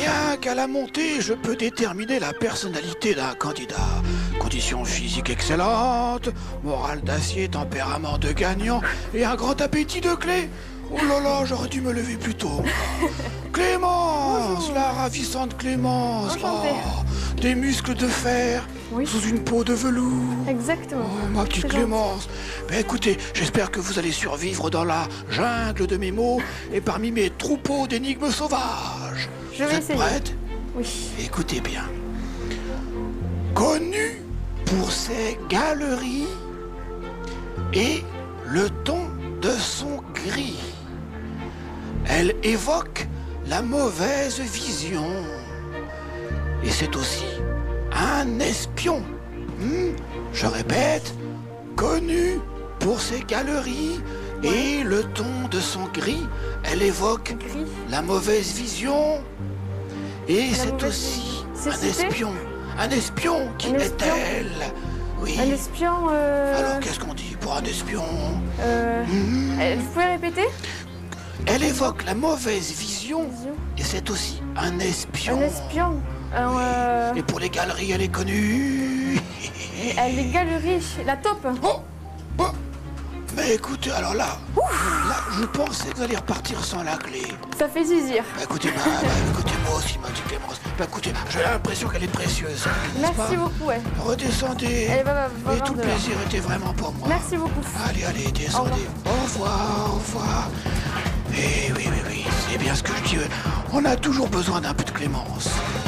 Rien qu'à la montée, je peux déterminer la personnalité d'un candidat. Conditions physiques excellentes, morale d'acier, tempérament de gagnant et un grand appétit de clé. Oh là là, j'aurais dû me lever plus tôt. Clémence, Bonjour. la ravissante Clémence. Enchantée. Oh, des muscles de fer Oui. sous une peau de velours. Exactement. Oh, ma petite C'est Clémence. Ben écoutez, j'espère que vous allez survivre dans la jungle de mes mots et parmi mes troupeaux d'énigmes sauvages. Je Vous vais êtes essayer. prête? Oui. Écoutez bien. Connue pour ses galeries et le ton de son gris, elle évoque la mauvaise vision. Et c'est aussi un espion. Je répète, connu pour ses galeries et le ton de son gris, elle évoque Gris. la mauvaise vision. Et La c'est mauvaise aussi vision. C'est un cité espion. Un espion, qui Un espion. est-elle? Oui. Un espion. Alors qu'est-ce qu'on dit pour un espion? Vous pouvez répéter? Elle évoque la mauvaise vision. Vision. Et c'est aussi un espion. Un espion. Et pour les galeries, elle est connue. Les galeries. La taupe. Oh, oh. Mais écoutez, alors là, je pensais que vous allez repartir sans la clé. Ça fait zizir. Écoutez, écoutez, moi aussi, m'a dit Clémence. Écoutez, j'ai l'impression qu'elle est précieuse. n'est-ce Merci pas? beaucoup, ouais. Redescendez. Elle va Et tout le dehors. plaisir était vraiment pour moi. Merci beaucoup. Allez, descendez. Au revoir. Eh oui, c'est bien ce que je dis. On a toujours besoin d'un peu de clémence.